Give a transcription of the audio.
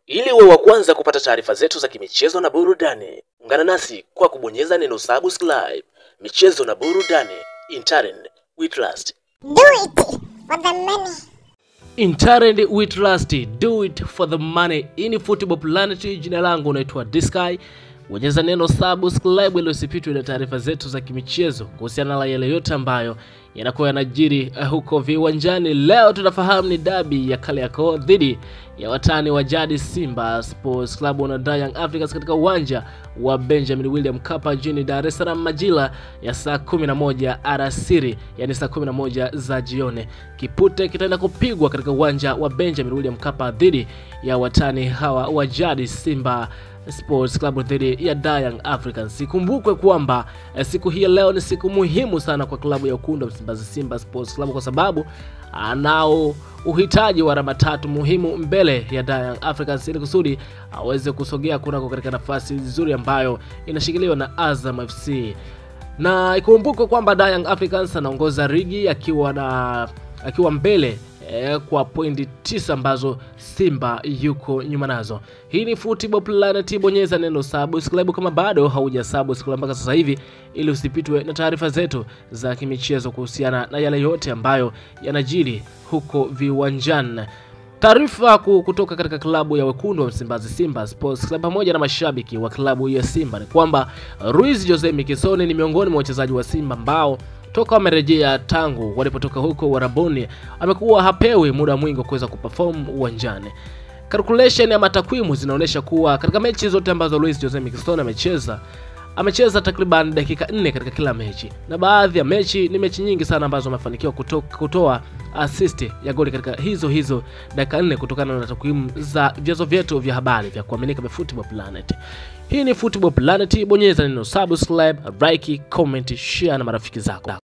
Ili uwe wa kwanza kupata taarifa zetu za kimichezo na burudani, ungana nasi kwa kubonyeza neno subscribe. Michezo na burudani, Interend we trust. Do it for the money. Interend we trust, do it for the money. Ini Football Planet, jina langu naitwa Disky. Bonyeza neno subscribe ili usipitwe na taarifa zetu za kimichezo kuhusiana na yale yote ambayo yanakuwa yanajiri huko viwanjani. Leo tunafahamu ni dabi ya Kariakoo dhidi ya watani wa jadi Simba Sports Club na Young Africans katika uwanja wa Benjamin William Mkapa jijini Dar es Salaam majira ya saa 11 alasiri, yani saa 11 za jioni. Kipute kitaenda kupigwa katika uwanja wa Benjamin William Mkapa dhidi ya watani hawa wa jadi Simba Sports Club dhidi ya Young Africans. Ikumbukwe kwamba siku hii leo ni siku muhimu sana kwa klabu ya Wekundu wa Msimbazi Simba Sports Club, kwa sababu anao uhitaji wa alama 3 muhimu mbele ya Young Africans ili kusudi aweze kusogea kunako katika nafasi nzuri ambayo inashikiliwa na Azam FC. Na ikumbukwe kwamba Young Africans anaongoza ligi akiwa mbele kwa pointi 9 ambazo Simba yuko nyuma nazo. Hii ni Football Planet, bonyeza neno subscribe kama bado hauja subscribe mpaka sasa hivi ili usipitwe na taarifa zetu za kimichezo kuhusiana na yale yote ambayo yanajiri huko viwanjani. Taarifa kutoka katika klabu ya Wekundu wa Msimbazi Simba Sports Club pamoja na mashabiki wa klabu ya Simba ni kwamba Luis Jose Miquissone ni miongoni mwa wachezaji wa Simba ambao toka wamerejea tangu walipotoka huko Waraboni amekuwa hapewi muda mwingi wa kuweza kuperform uwanjani. Calculation ya matakwimu zinaonyesha kuwa katika mechi zote ambazo Luis Jose Miquissone amecheza takriban dakika 4 katika kila mechi, na baadhi ya mechi ni mechi nyingi sana ambazo amefanikiwa kutoa assist ya goli katika hizo dakika 4 kutokana na takwimu za vyanzo vyetu vya habari vya kuaminika vya Football Planet. Hii ni Football Planet, bonyeza neno subscribe, like, comment, share na marafiki zako.